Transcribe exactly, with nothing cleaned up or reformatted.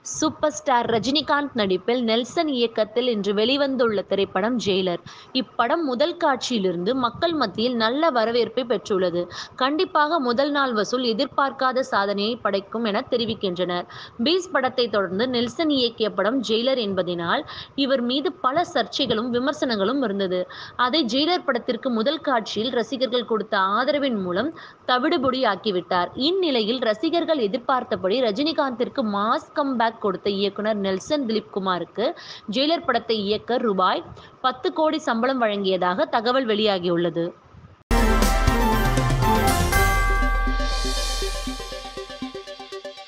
Super star Rajinikanth நடிப்பில் Nelson இயக்கத்தில் இன்று வெளிவந்துள்ள திரைப்படம் ஜெயிலர். இப்படம் முதல் காட்சியிலிருந்து மக்கள் மத்தியில் நல்ல வரவேற்பை பெற்றுள்ளது. கண்டிப்பாக முதல் நாள் வசூல் எதிர்பார்க்காத சாதனையை படைக்கும் என தெரிவிக்கின்றனர். பீஸ் படத்தை தொடர்ந்து நெல்சன் இயக்கிய படம் ஜெயிலர் என்பதினால் இவர் மீது பல சர்ச்சைகளும் விமர்சனங்களும் இருந்தது. அதை ஜெயிலர் படத்திற்கு முதல் காட்சியில் ரசிகர்கள் கொடுத்த ஆதரவின் மூலம் தவிடுபொடியாக்கிவிட்டார். இந்நிலையில் ரசிகர்கள் எதிர்பார்த்தபடி ரஜினிகாந்திற்கு மாஸ் கம்பேக் கொடுத்த இயக்குனர் நெல்சன் திலீப்குமாருக்கு ஜெயிலர் படத்தை இயக்க ரூபாய் பத்து கோடி சம்பளம் வழங்கியதாக தகவல் வெளியாகியுள்ளது.